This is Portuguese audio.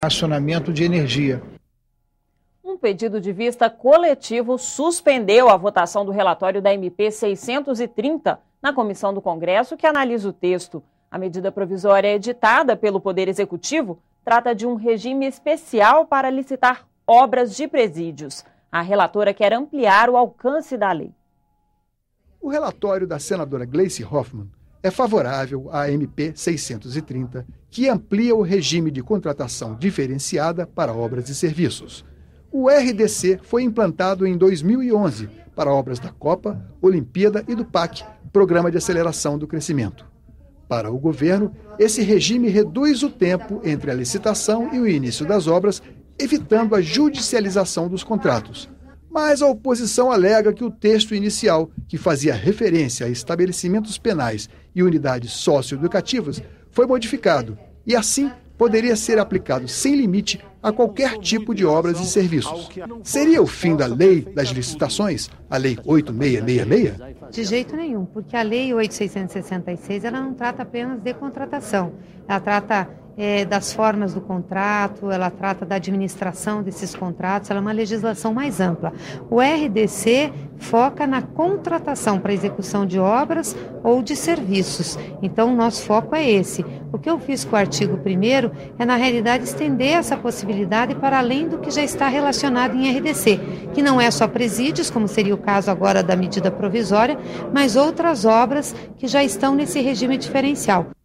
racionamento de energia. Um pedido de vista coletivo suspendeu a votação do relatório da MP 630 na comissão do Congresso que analisa o texto. A medida provisória editada pelo Poder Executivo trata de um regime especial para licitar obras de presídios. A relatora quer ampliar o alcance da lei. O relatório da senadora Gleice Hoffmann é favorável à MP 630, que amplia o regime de contratação diferenciada para obras e serviços. O RDC foi implantado em 2011 para obras da Copa, Olimpíada e do PAC, Programa de Aceleração do Crescimento. Para o governo, esse regime reduz o tempo entre a licitação e o início das obras, evitando a judicialização dos contratos. Mas a oposição alega que o texto inicial, que fazia referência a estabelecimentos penais e unidades socioeducativas, foi modificado e, assim, poderia ser aplicado sem limite a qualquer tipo de obras e serviços. Seria o fim da lei das licitações, a Lei 8666? De jeito nenhum, porque a Lei 8666 ela não trata apenas de contratação, ela trata das formas do contrato, ela trata da administração desses contratos, ela é uma legislação mais ampla. O RDC foca na contratação para execução de obras ou de serviços. Então, o nosso foco é esse. O que eu fiz com o artigo 1º é, na realidade, estender essa possibilidade para além do que já está relacionado em RDC, que não é só presídios, como seria o caso agora da medida provisória, mas outras obras que já estão nesse regime diferencial.